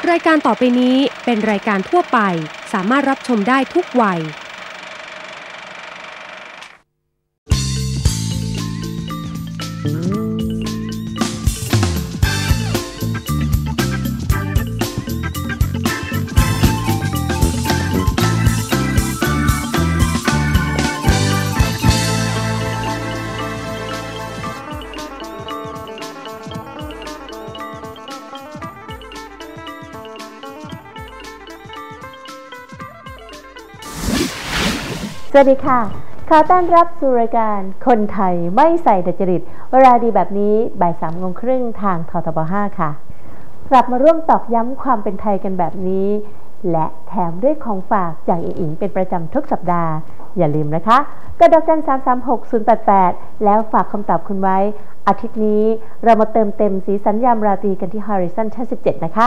รายการต่อไปนี้เป็นรายการทั่วไปสามารถรับชมได้ทุกวัยสวัสดีค่ะขอต้อนรับสู่รายการคนไทยไม่ใส่ดัดจริตเวลาดีแบบนี้บ่าย 3:30 นทางททบ 5 ค่ะกลับมาร่วมตอกย้ำความเป็นไทยกันแบบนี้และแถมด้วยของฝากจากอิงเป็นประจำทุกสัปดาห์อย่าลืมนะคะกดดอกจัน 336-088 แล้วฝากคำตอบคุณไว้อาทิตย์นี้เรามาเติมเต็มสีสัญญามราตรีกันที่ Horizon ชั้น 17 นะคะ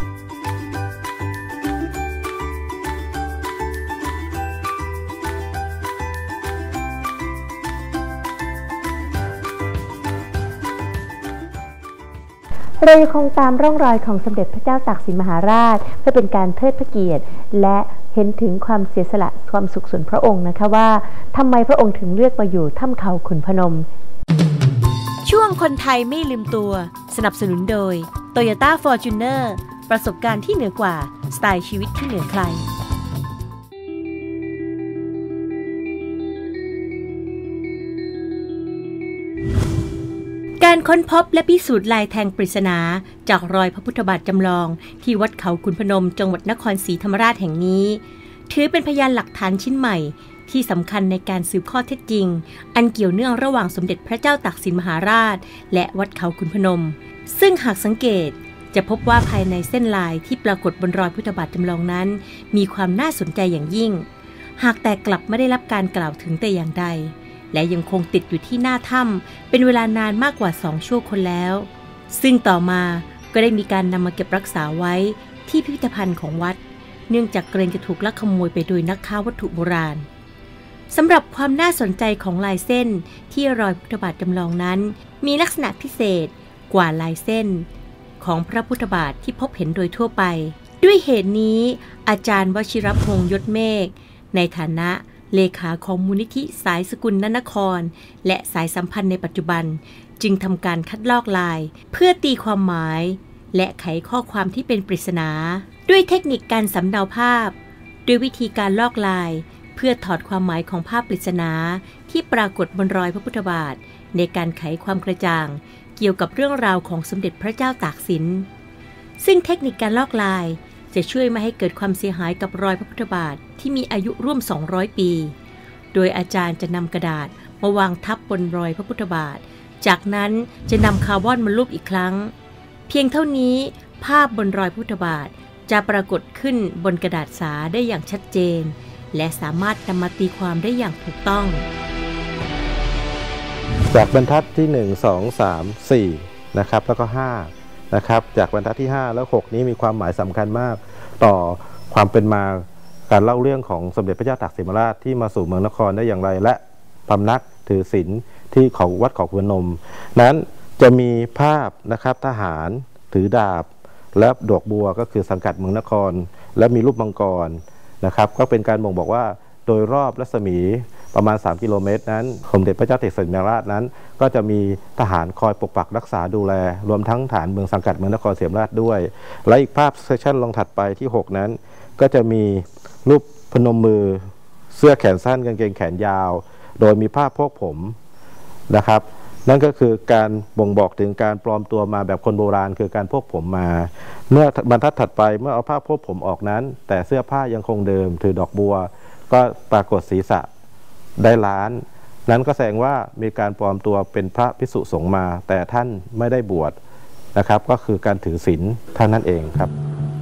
เรายังคงตามร่องรอยของสมเด็จพระเจ้าตากสินมหาราชเพื่อเป็นการเทิดพระเกียรติและเห็นถึงความเสียสละความสุขส่วนพระองค์นะคะว่าทำไมพระองค์ถึงเลือกมาอยู่ถ้ำเขาขุนพนมช่วงคนไทยไม่ลืมตัวสนับสนุนโดย Toyota Fortuner ประสบการณ์ที่เหนือกว่าสไตล์ชีวิตที่เหนือใครการค้นพบและพิสูจน์ลายแทงปริศนาจากรอยพระพุทธบาทจำลองที่วัดเขาขุนพนมจังหวัดนครศรีธรรมราชแห่งนี้ถือเป็นพยานหลักฐานชิ้นใหม่ที่สำคัญในการสืบข้อเท็จจริงอันเกี่ยวเนื่องระหว่างสมเด็จพระเจ้าตากสินมหาราชและวัดเขาขุนพนมซึ่งหากสังเกตจะพบว่าภายในเส้นลายที่ปรากฏบนรอยพุทธบาทจำลองนั้นมีความน่าสนใจอย่างยิ่งหากแต่กลับไม่ได้รับการกล่าวถึงแต่อย่างใดและยังคงติดอยู่ที่หน้าถ้ำเป็นเวลานานมากกว่า2 ชั่วคนแล้วซึ่งต่อมาก็ได้มีการนำมาเก็บรักษาไว้ที่พิพิธภัณฑ์ของวัดเนื่องจากเกรงจะถูกลักขโมยไปโดยนักค้าวัตถุโบราณสำหรับความน่าสนใจของลายเส้นที่รอยพุทธบาทจำลองนั้นมีลักษณะพิเศษกว่าลายเส้นของพระพุทธบาทที่พบเห็นโดยทั่วไปด้วยเหตุนี้อาจารย์วชิรพงษ์ยศเมฆในฐานะเลขาของมูลนิธิสายสกุลนครและสายสัมพันธ์ในปัจจุบันจึงทำการคัดลอกลายเพื่อตีความหมายและไขข้อความที่เป็นปริศนาด้วยเทคนิคการสำเนาภาพด้วยวิธีการลอกลายเพื่อถอดความหมายของภาพปริศนาที่ปรากฏบนรอยพระพุทธบาทในการไขความกระจ่างเกี่ยวกับเรื่องราวของสมเด็จพระเจ้าตากสินซึ่งเทคนิคการลอกลายจะช่วยไม่ให้เกิดความเสียหายกับรอยพระพุทธบาทที่มีอายุร่วม200 ปีโดยอาจารย์จะนำกระดาษมาวางทับบนรอยพระพุทธบาทจากนั้นจะนำคาร์บอนมาลูบอีกครั้งเพียงเท่านี้ภาพบนรอยพระพุทธบาทจะปรากฏขึ้นบนกระดาษสาได้อย่างชัดเจนและสามารถนำมาตีความได้อย่างถูกต้องจากบรรทัดที่1 2 3 4นะครับแล้วก็5นะครับจากบรรทัดที่5แล้ว6นี้มีความหมายสำคัญมากต่อความเป็นมาการเล่าเรื่องของสมเด็จพระเจ้าตากสินมหาราชที่มาสู่เมืองนครได้อย่างไรและพำนักถือศีลที่ของวัดเขาขุนพนมนั้นจะมีภาพนะครับทหารถือดาบและดอกบัวก็คือสังกัดเมืองนครและมีรูปมังกรนะครับก็เป็นการบ่งบอกว่าโดยรอบรัศมีประมาณ3 กิโลเมตรนั้นสมเด็จพระเจ้าตากสินมหาราชนั้นก็จะมีทหารคอยปกปักรักษาดูแลรวมทั้งฐานเมืองสังกัดเมืองนครศรีธรรมราชด้วยและอีกภาพเซสชั่นลงถัดไปที่6นั้นก็จะมีรูปพนมมือเสื้อแขนสั้นกางเกงแขนยาวโดยมีผ้าโพกผมนะครับนั่นก็คือการบ่งบอกถึงการปลอมตัวมาแบบคนโบราณคือการโพกผมมาเมื่อบรรทัดถัดไปเมื่อเอาผ้าโพกผมออกนั้นแต่เสื้อผ้ายังคงเดิมถือดอกบัวก็ปรากฏศีรษะได้ล้านนั้นก็แสดงว่ามีการปลอมตัวเป็นพระภิกษุสงฆ์มาแต่ท่านไม่ได้บวชนะครับก็คือการถือศีลเท่านั้นเองครับ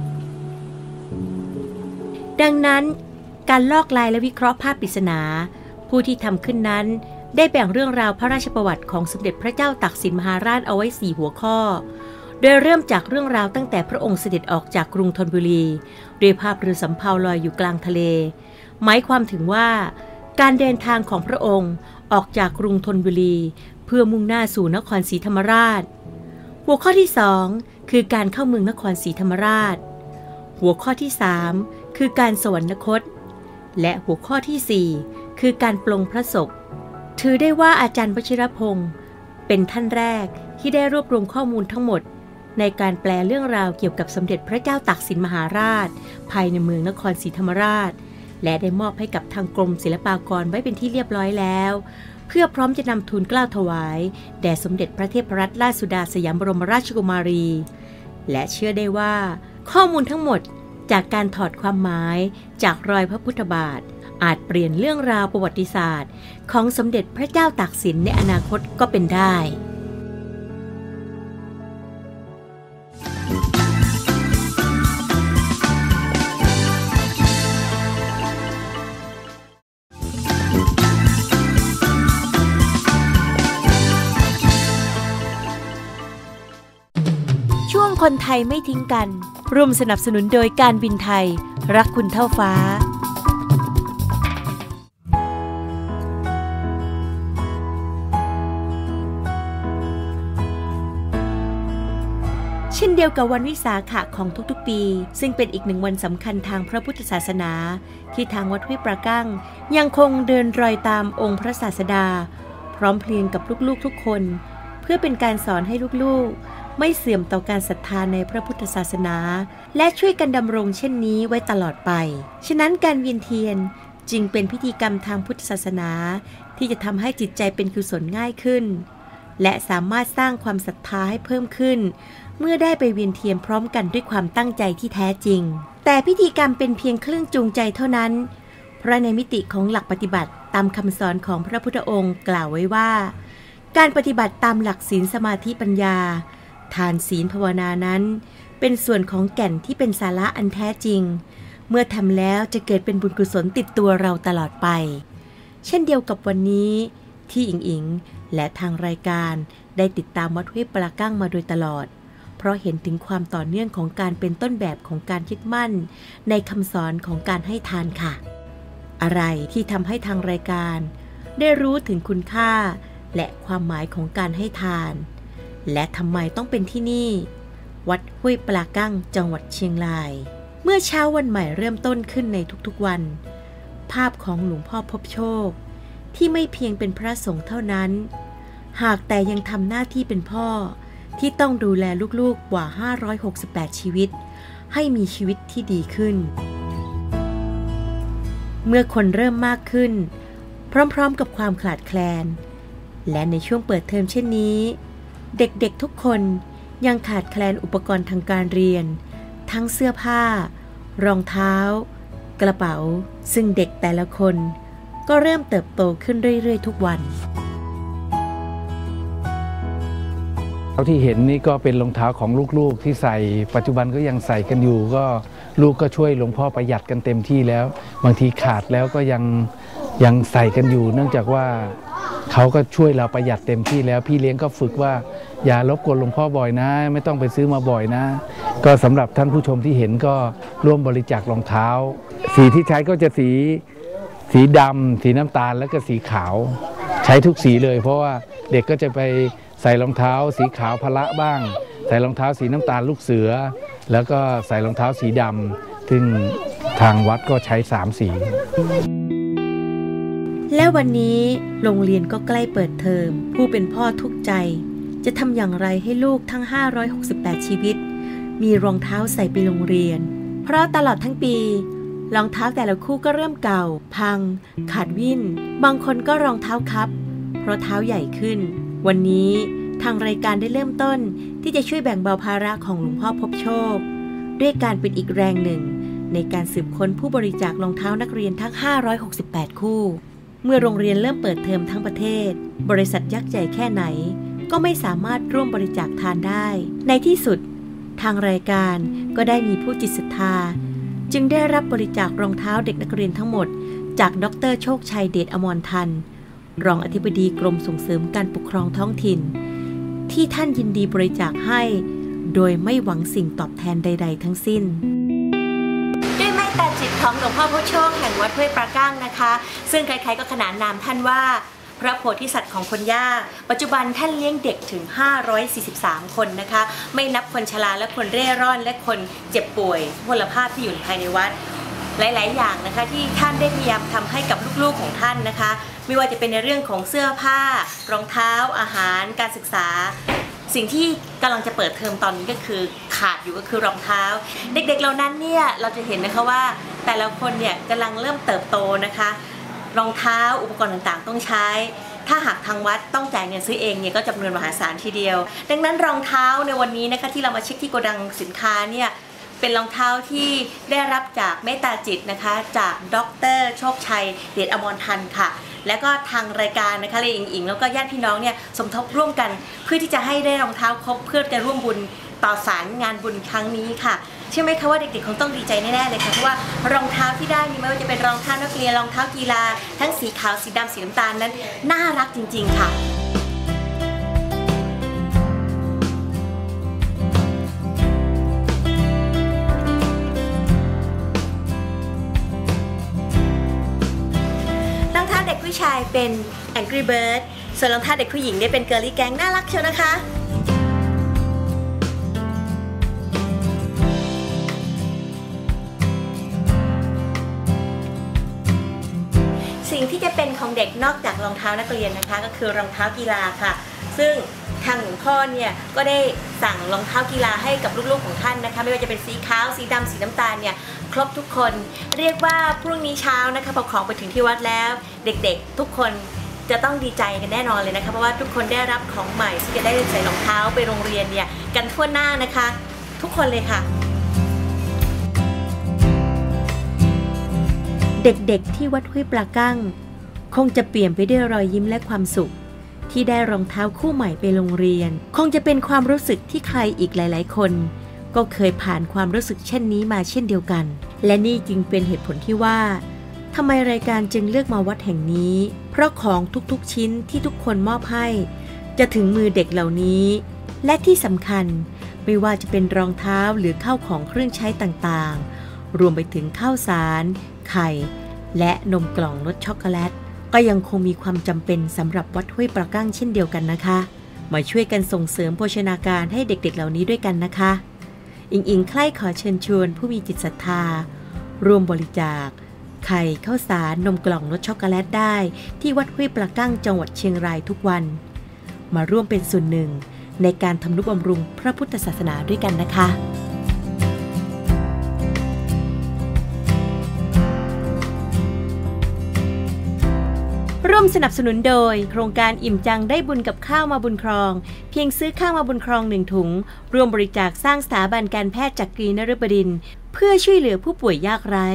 ดังนั้นการลอกลายและวิเคราะห์ภาพปริศนาผู้ที่ทำขึ้นนั้นได้แบ่งเรื่องราวพระราชประวัติของสมเด็จพระเจ้าตากสินมหาราชเอาไว้4 หัวข้อโดยเริ่มจากเรื่องราวตั้งแต่พระองค์เสด็จออกจากกรุงธนบุรีด้วยภาพเรือสำเภาลอยอยู่กลางทะเลหมายความถึงว่าการเดินทางของพระองค์ออกจากกรุงธนบุรีเพื่อมุ่งหน้าสู่นครศรีธรรมราชหัวข้อที่2คือการเข้าเมืองนครศรีธรรมราชหัวข้อที่3คือการสวรรคตและหัวข้อที่4คือการปลงพระศพถือได้ว่าอาจารย์วชิรพงศ์เป็นท่านแรกที่ได้รวบรวมข้อมูลทั้งหมดในการแปลเรื่องราวเกี่ยวกับสมเด็จพระเจ้าตากสินมหาราชภายในเมืองนครศรีธรรมราชและได้มอบให้กับทางกรมศิลปากรไว้เป็นที่เรียบร้อยแล้วเพื่อพร้อมจะนำทูลเกล้าถวายแด่สมเด็จพระเทพรัตนราชสุดาสยามบรมราชกุมารีและเชื่อได้ว่าข้อมูลทั้งหมดจากการถอดความหมายจากรอยพระพุทธบาทอาจเปลี่ยนเรื่องราวประวัติศาสตร์ของสมเด็จพระเจ้าตากสินในอนาคตก็เป็นได้ช่วงคนไทยไม่ทิ้งกันร่วมสนับสนุนโดยการบินไทยรักคุณเท่าฟ้าเช่นเดียวกับวันวิสาขะของทุกๆปีซึ่งเป็นอีกหนึ่งวันสำคัญทางพระพุทธศาสนาที่ทางวัดห้วยปรากั้งยังคงเดินรอยตามองค์พระศาสดาพร้อมเพรียงกับลูกๆทุกคนเพื่อเป็นการสอนให้ลูกๆไม่เสื่อมต่อการศรัทธาในพระพุทธศาสนาและช่วยกันดำรงเช่นนี้ไว้ตลอดไปฉะนั้นการเวียนเทียนจึงเป็นพิธีกรรมทางพุทธศาสนาที่จะทำให้จิตใจเป็นกุศลง่ายขึ้นและสามารถสร้างความศรัทธาให้เพิ่มขึ้นเมื่อได้ไปเวียนเทียนพร้อมกันด้วยความตั้งใจที่แท้จริงแต่พิธีกรรมเป็นเพียงเครื่องจูงใจเท่านั้นเพราะในมิติของหลักปฏิบัติตามคำสอนของพระพุทธองค์กล่าวไว้ว่าการปฏิบัติตามหลักศีลสมาธิปัญญาทานศีลภาวนานั้นเป็นส่วนของแก่นที่เป็นสาระอันแท้จริงเมื่อทำแล้วจะเกิดเป็นบุญกุศลติดตัวเราตลอดไปเช่นเดียวกับวันนี้ที่อิงและทางรายการได้ติดตามวัดห้วยปรากั้งมาโดยตลอดเพราะเห็นถึงความต่อเนื่องของการเป็นต้นแบบของการยึดมั่นในคำสอนของการให้ทานค่ะอะไรที่ทำให้ทางรายการได้รู้ถึงคุณค่าและความหมายของการให้ทานและทำไมต้องเป็นที่นี่วัดห้วยปรากั้งจังหวัดเชียงรายเมื่อเช้าวันใหม่เริ่มต้นขึ้นในทุกๆวันภาพของหลวงพ่อพบโชคที่ไม่เพียงเป็นพระสงฆ์เท่านั้นหากแต่ยังทำหน้าที่เป็นพ่อที่ต้องดูแลลูกๆกว่า568ชีวิตให้มีชีวิตที่ดีขึ้นเมื่อคนเริ่มมากขึ้นพร้อมๆกับความขาดแคลนและในช่วงเปิดเทอมเช่นนี้เด็กๆทุกคนยังขาดแคลนอุปกรณ์ทางการเรียนทั้งเสื้อผ้ารองเท้ากระเป๋าซึ่งเด็กแต่ละคนก็เริ่มเติบโตขึ้นเรื่อยๆทุกวันที่เห็นนี่ก็เป็นรองเท้าของลูกๆที่ใส่ปัจจุบันก็ยังใส่กันอยู่ก็ลูกก็ช่วยหลวงพ่อประหยัดกันเต็มที่แล้วบางทีขาดแล้วก็ยังใส่กันอยู่เนื่องจากว่าเขาก็ช่วยเราประหยัดเต็มที่แล้วพี่เลี้ยงก็ฝึกว่าอย่ารบกวนหลวงพ่อบ่อยนะไม่ต้องไปซื้อมาบ่อยนะก็สำหรับท่านผู้ชมที่เห็นก็ร่วมบริจาครองเท้าสีที่ใช้ก็จะสีดำสีน้ำตาลแล้วก็สีขาวใช้ทุกสีเลยเพราะว่าเด็กก็จะไปใส่รองเท้าสีขาวพละบ้างใส่รองเท้าสีน้ำตาลลูกเสือแล้วก็ใส่รองเท้าสีดำซึ่งทางวัดก็ใช้3สีและวันนี้โรงเรียนก็ใกล้เปิดเทอมผู้เป็นพ่อทุกข์ใจจะทำอย่างไรให้ลูกทั้ง568ชีวิตมีรองเท้าใส่ไปโรงเรียนเพราะตลอดทั้งปีรองเท้าแต่ละคู่ก็เริ่มเก่าพังขาดวิ่นบางคนก็รองเท้าครับเพราะเท้าใหญ่ขึ้นวันนี้ทางรายการได้เริ่มต้นที่จะช่วยแบ่งเบาภาระของหลวงพ่อพบโชคด้วยการเป็นอีกแรงหนึ่งในการสืบค้นผู้บริจาครองเท้านักเรียนทั้ง568คู่เมื่อโรงเรียนเริ่มเปิดเทอมทั้งประเทศบริษัทยักษ์ใหญ่แค่ไหนก็ไม่สามารถร่วมบริจาคทานได้ในที่สุดทางรายการก็ได้มีผู้จิตศรัทธาจึงได้รับบริจาครองเท้าเด็กนักเรียนทั้งหมดจากดร.โชคชัยเดชอมรทันรองอธิบดีกรมส่งเสริมการปกครองท้องถิ่นที่ท่านยินดีบริจาคให้โดยไม่หวังสิ่งตอบแทนใดๆทั้งสิ้นด้วยเมตตาจิตของหลวงพ่อพบโชคแห่งวัดห้วยปรากั้งนะคะซึ่งใครๆก็ขนานนามท่านว่าพระโพธิสัตว์ของคนย่าปัจจุบันท่านเลี้ยงเด็กถึง543คนนะคะไม่นับคนชราและคนเร่ร่อนและคนเจ็บป่วยพลภาพที่อยู่ภายในวัดหลายๆอย่างนะคะที่ท่านได้พยายามทำให้กับลูกๆของท่านนะคะไม่ว่าจะเป็นในเรื่องของเสื้อผ้ารองเท้าอาหารการศึกษาสิ่งที่กำลังจะเปิดเทอมตอนนี้ก็คือขาดอยู่ก็คือรองเท้าเด็กๆเหล่านั้นเนี่ยเราจะเห็นนะคะว่าแต่ละคนเนี่ยกำลังเริ่มเติบโตนะคะรองเท้าอุปกรณ์ต่างๆต้องใช้ถ้าหากทางวัดต้องจ่ายเงินซื้อเองเนี่ยก็จำนวนมหาศาลทีเดียวดังนั้นรองเท้าในวันนี้นะคะที่เรามาเช็คที่โกดังสินค้าเนี่ยเป็นรองเท้าที่ได้รับจากเมตตาจิตนะคะจากดร.โชคชัยเดชอมรทันค่ะแล้วก็ทางรายการนะคะเลยอิงแล้วก็ญาติพี่น้องเนี่ยสมทบร่วมกันเพื่อที่จะให้ได้รองเท้าครบเพื่อจะร่วมบุญต่อสารงานบุญครั้งนี้ค่ะเชื่อไหมคะว่าเด็กๆคงต้องดีใจแน่ๆเลยค่ะเพราะว่ารองเท้าที่ได้นี่ไม่ว่าจะเป็นรองเท้านักเรียนรองเท้ากีฬาทั้งสีขาวสีดำสีน้ำตาลนั้นน่ารักจริงๆค่ะเด็กผู้ชายเป็น Angry Bird ส่วนรองเท้าเด็กผู้หญิงเนี่ยเป็น Girly Gang น่ารักเชียวนะคะสิ่งที่จะเป็นของเด็กนอกจากรองเท้านักเรียนนะคะก็คือรองเท้ากีฬาค่ะซึ่งทางหลวงพ่อเนี่ยก็ได้สั่งรองเท้ากีฬาให้กับลูกๆของท่านนะคะไม่ว่าจะเป็นสีขาวสีดำสีน้ำตาลเนี่ยครบทุกคนเรียกว่าพรุ่งนี้เช้านะคะพอของไปถึงที่วัดแล้วเด็กๆทุกคนจะต้องดีใจกันแน่นอนเลยนะคะเพราะว่าทุกคนได้รับของใหม่ที่จะได้ใส่รองเท้าไปโรงเรียนเนี่ยกันทั่วหน้านะคะทุกคนเลยค่ะเด็กๆที่วัดห้วยปลากั้งคงจะเปลี่ยนไปด้วยรอยยิ้มและความสุขที่ได้รองเท้าคู่ใหม่ไปโรงเรียนคงจะเป็นความรู้สึกที่ใครอีกหลายๆคนก็เคยผ่านความรู้สึกเช่นนี้มาเช่นเดียวกันและนี่จึงเป็นเหตุผลที่ว่าทำไมรายการจึงเลือกมาวัดแห่งนี้เพราะของทุกๆชิ้นที่ทุกคนมอบให้จะถึงมือเด็กเหล่านี้และที่สำคัญไม่ว่าจะเป็นรองเท้าหรือข้าวของเครื่องใช้ต่างๆรวมไปถึงข้าวสารไข่และนมกล่องรสช็อกโกแลตก็ยังคงมีความจำเป็นสำหรับวัดห้วยปลากั้งเช่นเดียวกันนะคะมาช่วยกันส่งเสริมโภชนาการให้เด็กๆเหล่านี้ด้วยกันนะคะอิงใคร่ขอเชิญชวนผู้มีจิตศรัทธารวมบริจาคไข่ข้าวสารนมกล่องรสช็อกโกแลตได้ที่วัดห้วยปลากั้งจังหวัดเชียงรายทุกวันมาร่วมเป็นส่วนหนึ่งในการทำนุบำรุงพระพุทธศาสนาด้วยกันนะคะร่วมสนับสนุนโดยโครงการอิ่มจังได้บุญกับข้าวมาบุญครองเพียงซื้อข้าวมาบุญครอง1ถุงร่วมบริจาคสร้างสถาบันการแพทย์จักรีนฤบดินทร์เพื่อช่วยเหลือผู้ป่วยยากไร้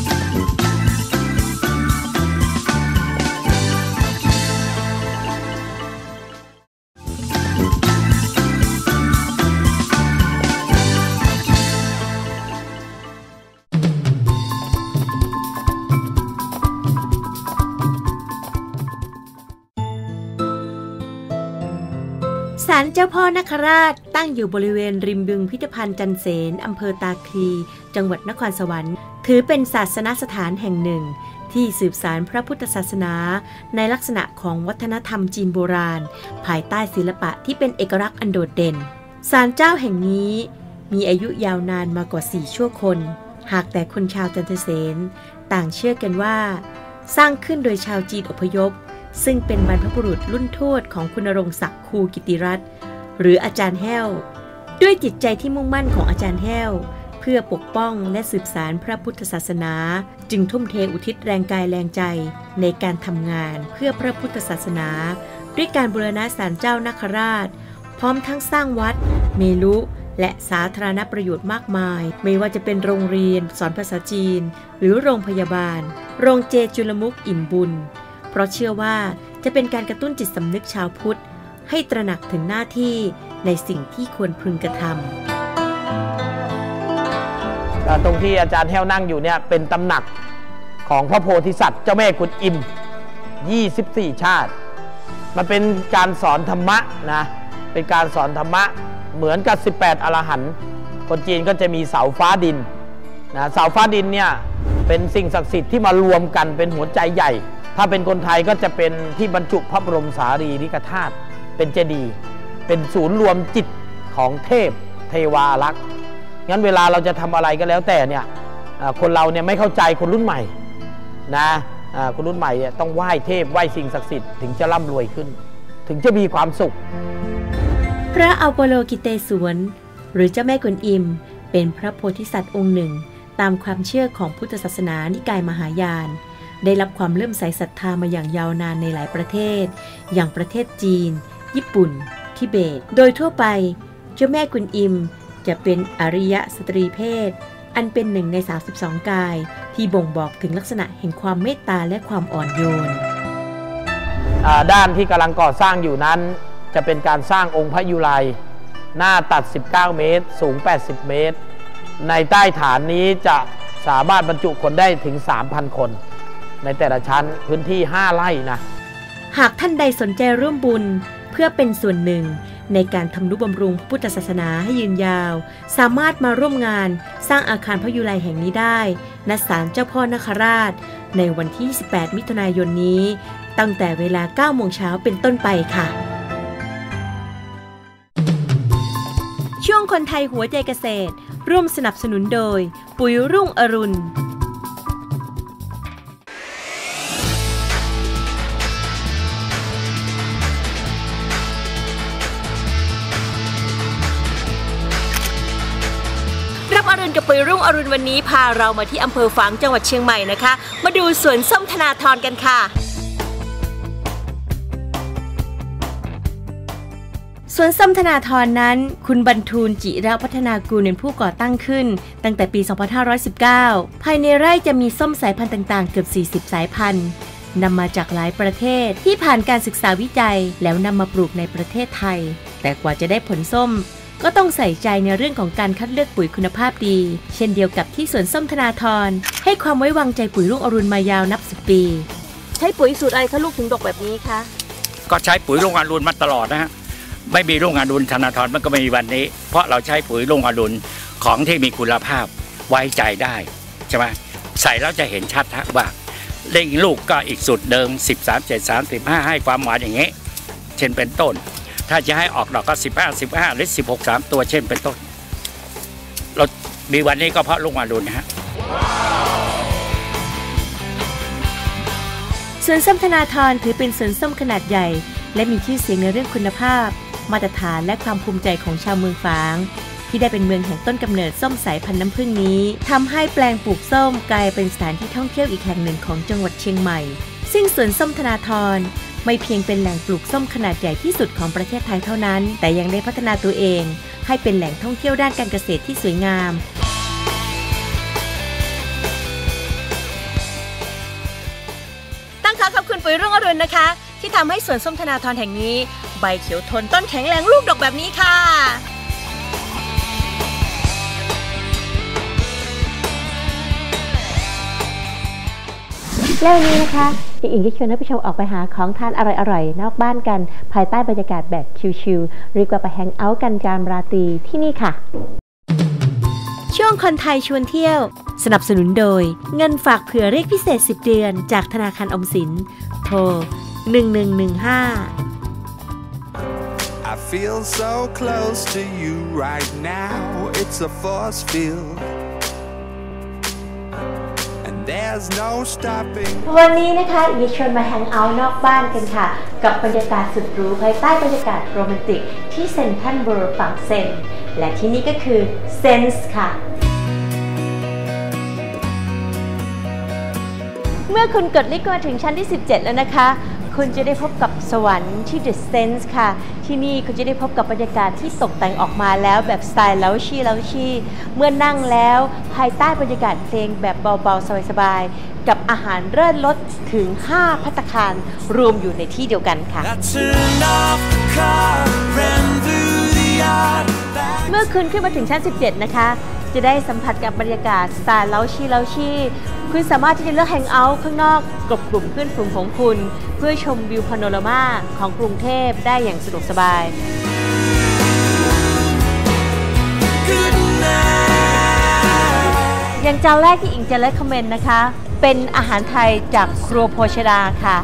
ศาลเจ้าพ่อนคราชตั้งอยู่บริเวณริมบึงพิพิธภัณฑ์จันเสนอำเภอตาคลีจังหวัดนครสวรรค์ถือเป็นศาสนสถานแห่งหนึ่งที่สืบสานพระพุทธศาสนาในลักษณะของวัฒนธรรมจีนโบราณภายใต้ศิลปะที่เป็นเอกลักษณ์อันโดดเด่นศาลเจ้าแห่งนี้มีอายุยาวนานมากว่า4 ชั่วคนหากแต่คนชาวจันทเสนต่างเชื่อกันว่าสร้างขึ้นโดยชาวจีนอพยพซึ่งเป็นบรรพบุรุษรุ่นทวดของคุณณรงค์ศักดิ์คูกิติรัตน์หรืออาจารย์แห้วด้วยจิตใจที่มุ่งมั่นของอาจารย์แห้วเพื่อปกป้องและสืบสานพระพุทธศาสนาจึงทุ่มเทอุทิศแรงกายแรงใจในการทำงานเพื่อพระพุทธศาสนาด้วยการบูรณะศาลเจ้านาคราชพร้อมทั้งสร้างวัดเมลุและสาธารณประโยชน์มากมายไม่ว่าจะเป็นโรงเรียนสอนภาษาจีนหรือโรงพยาบาลโรงเจจุลมุขอิ่มบุญเพราะเชื่อว่าจะเป็นการกระตุ้นจิตสำนึกชาวพุทธให้ตระหนักถึงหน้าที่ในสิ่งที่ควรพึงกระทำตรงที่อาจารย์แห้วนั่งอยู่เนี่ยเป็นตำหนักของพระโพธิสัตว์เจ้าแม่กุนอิม24 ชาติมันเป็นการสอนธรรมะนะเป็นการสอนธรรมะเหมือนกับ18 อรหันต์คนจีนก็จะมีเสาฟ้าดินนะเสาฟ้าดินเนี่ยเป็นสิ่งศักดิ์สิทธิ์ที่มารวมกันเป็นหัวใจใหญ่ถ้าเป็นคนไทยก็จะเป็นที่บรรจุพระบรมสารีริกธาตุเป็นเจดีย์เป็นศูนย์รวมจิตของเทพเทวารักษ์งั้นเวลาเราจะทำอะไรก็แล้วแต่เนี่ยคนเราเนี่ยไม่เข้าใจคนรุ่นใหม่นะคนรุ่นใหม่ต้องไหว้เทพไหว้สิ่งศักดิ์สิทธิ์ถึงจะร่ำรวยขึ้นถึงจะมีความสุขพระอัปโลกิเตศวรหรือเจ้าแม่กวนอิมเป็นพระโพธิสัตว์องค์หนึ่งตามความเชื่อของพุทธศาสนานิกายมหายานได้รับความเลื่อมใสศรัทธามาอย่างยาวนานในหลายประเทศอย่างประเทศจีนญี่ปุ่นทิเบตโดยทั่วไปเจ้าแม่กวนอิมจะเป็นอริยสตรีเพศอันเป็นหนึ่งใน32กายที่บ่งบอกถึงลักษณะแห่งความเมตตาและความอ่อนโยนด้านที่กำลังก่อสร้างอยู่นั้นจะเป็นการสร้างองค์พระยุไลหน้าตัด19เมตรสูง80เมตรในใต้ฐานนี้จะสามารถบรรจุคนได้ถึง 3,000 คนในแต่ละชั้นพื้นที่5ไร่นะหากท่านใดสนใจร่วมบุญเพื่อเป็นส่วนหนึ่งในการทำนุบำรุงพุทธศาสนาให้ยืนยาวสามารถมาร่วมงานสร้างอาคารพระยุไลแห่งนี้ได้ณศาลเจ้าพ่อนคราชในวันที่28มิถุนายนนี้ตั้งแต่เวลา 9 โมงเช้าเป็นต้นไปค่ะช่วงคนไทยหัวใจเกษตรร่วมสนับสนุนโดยปุ๋ยรุ่งอรุณอรุณกับปุ๋ยรุ่งอรุณวันนี้พาเรามาที่อำเภอฝางจังหวัดเชียงใหม่นะคะมาดูสวนส้มธนาธรกันค่ะสวนส้มธนาธรนั้นคุณบรรทูลจิระพัฒนากูลเป็นผู้ก่อตั้งขึ้นตั้งแต่ปี 2519 ภายในไร่จะมีส้มสายพันธุ์ต่างๆเกือบ40สายพันธุ์นำมาจากหลายประเทศที่ผ่านการศึกษาวิจัยแล้วนำมาปลูกในประเทศไทยแต่กว่าจะได้ผลส้มก็ต้องใส่ใจในเรื่องของการคัดเลือกปุ๋ยคุณภาพดีเช่นเดียวกับที่สวนส้มธนาธรให้ความไว้วางใจปุ๋ยรุ่งอรุณมายาวนับ10ปีใช้ปุ๋ยสูตรอะไรคะลูกถึงดกแบบนี้คะก็ใช้ปุ๋ยรุ่งอรุณมาตลอดนะฮะไม่มีรุ่งอรุณธนาธรมันก็ไม่มีวันนี้เพราะเราใช้ปุ๋ยรุ่งอรุณของที่มีคุณภาพไว้ใจได้ใช่ไหมใส่แล้วจะเห็นชัดว่าเล่งลูกก็อีกสูตรเดิม13 7 35ให้ความหวานอย่างนี้เช่นเป็นต้นถ้าจะให้ออกดอกก็15 หรือ16 3ตัวเช่นเป็นต้นเรามีวันนี้ก็เพราะรุ่งอรุณนะฮะสวนส้มธนาธรถือเป็นสวนส้มขนาดใหญ่และมีชื่อเสียงในเรื่องคุณภาพมาตรฐานและความภูมิใจของชาวเมืองฝางที่ได้เป็นเมืองแห่งต้นกำเนิดส้มสายพันธุ์น้ำผึ้งนี้ทำให้แปลงปลูกส้มกลายเป็นสถานที่ท่องเที่ยวอีกแห่งหนึ่งของจังหวัดเชียงใหม่ซึ่งสวนส้มธนาธรไม่เพียงเป็นแหล่งปลูกส้มขนาดใหญ่ที่สุดของประเทศไทยเท่านั้นแต่ยังได้พัฒนาตัวเองให้เป็นแหล่งท่องเที่ยวด้านการเกษตรที่สวยงามตั้งขอบคุณปุ๋ยรุ่งอรุณนะคะที่ทำให้สวนส้มธนาธรแห่งนี้ใบเขียวทนต้นแข็งแรงลูกดกแบบนี้ค่ะแล้ววันนี้นะคะอิงจะชวนท่านผู้ชมออกไปหาของทานอร่อยๆนอกบ้านกันภายใต้บรรยากาศแบบชิลๆเรียกว่าไปแฮงเอาท์กันยามราตรีที่นี่ค่ะช่วงคนไทยชวนเที่ยวสนับสนุนโดยเงินฝากเผื่อเรียกพิเศษ10เดือนจากธนาคารออมสินโทร1115 I feel so close to you right now it's a force field There's no stopping วันนี้นะคะอิงชวนมาแฮงเอาท์นอกบ้านกันค่ะกับบรรยากาศสุดหรูภายใต้บรรยากาศโรแมนติกที่เซ็นทรัลเวิลด์ฝั่งเซนและที่นี่ก็คือเซนส์ค่ะเมื่อคุณกดลิฟต์มาถึงชั้นที่17แล้วนะคะคุณจะได้พบกับสวรรค์ที่ The Sense ค่ะที่นี่คุณจะได้พบกับบรรยากาศที่ตกแต่งออกมาแล้วแบบสไตล์เลาชี่เมื่อนั่งแล้วภายใต้บรรยากาศเพลงแบบเบาๆสบายๆกับอาหารเลิศรสถึง5ภัตตาคารรวมอยู่ในที่เดียวกันค่ะเมื่อคุณขึ้นมาถึงชั้น17นะคะจะได้สัมผัสกับบรรยากาศสไตล์เลาชี่คุณสามารถที่จะเลือกแฮงเอาท์ข้างนอกกับกลุ่มเพื่อนฝูงของคุณเพื่อชมวิวพาโนรามาของกรุงเทพได้อย่างสะดวกสบายอย่างจานแรกที่อิงจะเลคคอมเมนต์นะคะเป็นอาหารไทยจากครัวโภชนาค่ะ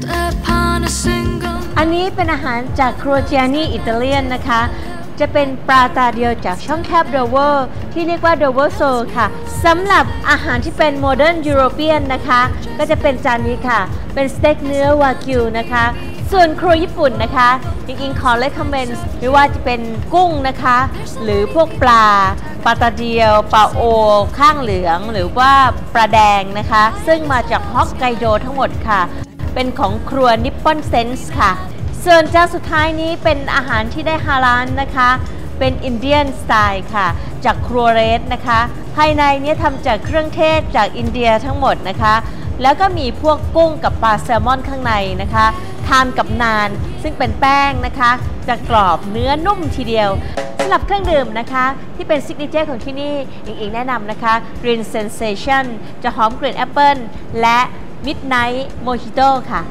อันนี้เป็นอาหารจากครัวเจียนี่อิตาเลียนนะคะจะเป็นปลาตาเดียวจากช่องแคบโดเวอร์ที่เรียกว่าโดเวอร์โซค่ะสำหรับอาหารที่เป็นโมเดิร์นยุโรเปียนนะคะก็จะเป็นจานนี้ค่ะเป็นสเต็กเนื้อวากิวนะคะส่วนครัวญี่ปุ่นนะคะจริงๆขอเลคคอมเมนต์ไม่ว่าจะเป็นกุ้งนะคะหรือพวกปลาตาเดียวปลาโอข้างเหลืองหรือว่าปลาแดงนะคะซึ่งมาจากฮอกไกโดทั้งหมดค่ะเป็นของครัวนิปปอนเซนส์ค่ะส่วนเจ้าสุดท้ายนี้เป็นอาหารที่ได้ฮาลาลนะคะเป็นอินเดียนสไตล์ค่ะจากครัวเรสนะคะภายในนี้ทำจากเครื่องเทศจากอินเดียทั้งหมดนะคะแล้วก็มีพวกกุ้งกับปลาแซลมอนข้างในนะคะทานกับนานซึ่งเป็นแป้งนะคะจะกรอบเนื้อนุ่มทีเดียวสำหรับเครื่องดื่มนะคะที่เป็นซิกเนเจอร์ของที่นี่อิงแนะนำนะคะ Green Sensation จะหอมกลิ่นแอปเปิลและ Midnight Mojito ค่ะ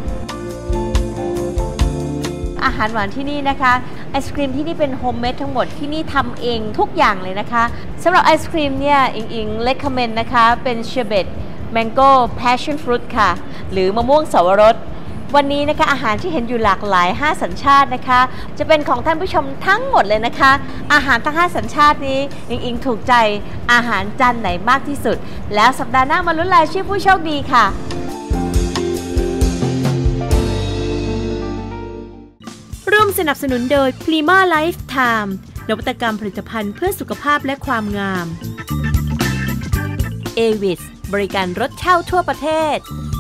อาหารหวานที่นี่นะคะไอศครีมที่นี่เป็นโฮมเมดทั้งหมดที่นี่ทำเองทุกอย่างเลยนะคะสำหรับไอศครีมเนี่ยอิงเลคคอมเมนต์นะคะเป็นเชอร์เบตแมงโก้แพชชั่นฟรุตค่ะหรือมะม่วงสวรสวันนี้นะคะอาหารที่เห็นอยู่หลากหลาย5สัญชาตินะคะจะเป็นของท่านผู้ชมทั้งหมดเลยนะคะอาหารทั้ง5สัญชาตินี้อิงถูกใจอาหารจานไหนมากที่สุดแล้วสัปดาห์หน้ามาลุ้นรายชื่อผู้โชคดีค่ะร่วมสนับสนุนโดย Prima Lifetime นวัตกรรมผลิตภัณฑ์เพื่อสุขภาพและความงาม Avis บริการรถเช่าทั่วประเทศ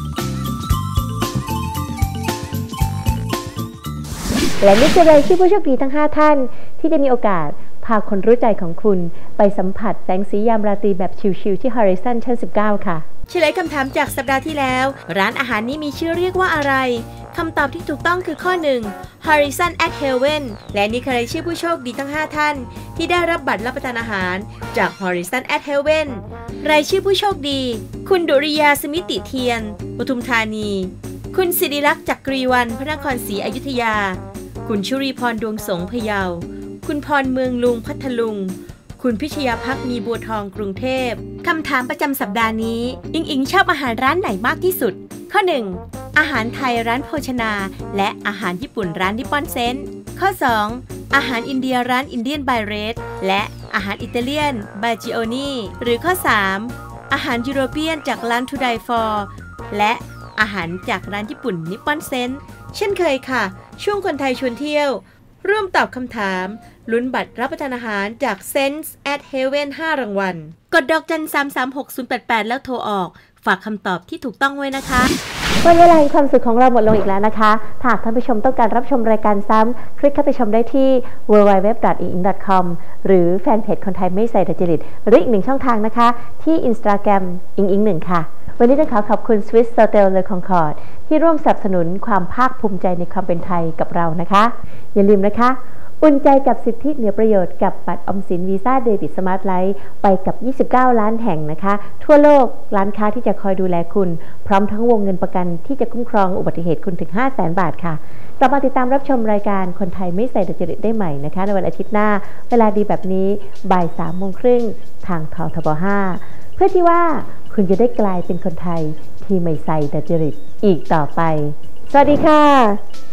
และนี่คือรายชื่อผู้โชคดีทั้ง5ท่านที่จะมีโอกาสพาคนรู้ใจของคุณไปสัมผัสแสงสียามราตรีแบบชิลๆที่ Horizon ชั้น 19 ค่ะเฉลยคำถามจากสัปดาห์ที่แล้วร้านอาหารนี้มีชื่อเรียกว่าอะไรคำตอบที่ถูกต้องคือข้อ 1 Horizon at Heaven และนี่คือรายชื่อผู้โชคดีทั้ง5ท่านที่ได้รับบัตรรับประทานอาหารจาก Horizon at Heaven รายชื่อผู้โชคดีคุณดุริยาสมิติเทียนปทุมธานีคุณศิริลักษณ์จักรีวรรณพระนครศรีอยุธยาคุณชุรีพรดวงสงพะเยาคุณพรเมืองลุงพัทลุงคุณพิชยาภักดิ์มีบัวทองกรุงเทพคำถามประจำสัปดาห์นี้อิงชอบอาหารร้านไหนมากที่สุดข้อ 1 อาหารไทยร้านโภชนาและอาหารญี่ปุ่นร้านนิปปอนเซนข้อ 2 อาหารอินเดียร้านอินเดียนบายเรสและอาหารอิตาเลียนบายจิโอนีหรือข้อ 3 อาหารยุโรเปียนจากร้านทูไดฟอร์และอาหารจากร้านญี่ปุ่นนิปปอนเซนเช่นเคยค่ะช่วงคนไทยชวนเที่ยวร่วมตอบคำถามลุ้นบัตรรับประทานอาหารจาก Sense at Heaven 5 รางวัลกดดอกจัน 336088 แล้วโทรออกฝากคำตอบที่ถูกต้องไว้นะคะวันเวลาแห่งความสุขของเราหมดลงอีกแล้วนะคะถ้าหากท่านผู้ชมต้องการรับชมรายการซ้ำคลิกเข้าไปชมได้ที่ www.inging.com หรือแฟนเพจคนไทยไม่ใส่ดัจจริตหรืออีกหนึ่งช่องทางนะคะที่ Instagram inging1 ค่ะวันนี้ต้องขอบคุณ Swiss Hotel Le Concorde ที่ร่วมสนับสนุนความภาคภูมิใจในความเป็นไทยกับเรานะคะอย่าลืมนะคะอุ่นใจกับสิทธิเหนือประโยชน์กับบัตรออมสินวีซ่าเดบิตสมาร์ทไลท์ไปกับ29ล้านแห่งนะคะทั่วโลกร้านค้าที่จะคอยดูแลคุณพร้อมทั้งวงเงินประกันที่จะคุ้มครองอุบัติเหตุคุณถึง 500,000 บาทค่ะกลับมาติดตามรับชมรายการคนไทยไม่ใส่ดัจจริตได้ใหม่นะคะในวันอาทิตย์หน้าเวลาดีแบบนี้บ่าย 3:30 ทางททบ5เพื่อที่ว่าคุณจะได้กลายเป็นคนไทยที่ไม่ใส่ดัจจริตอีกต่อไปสวัสดีค่ะ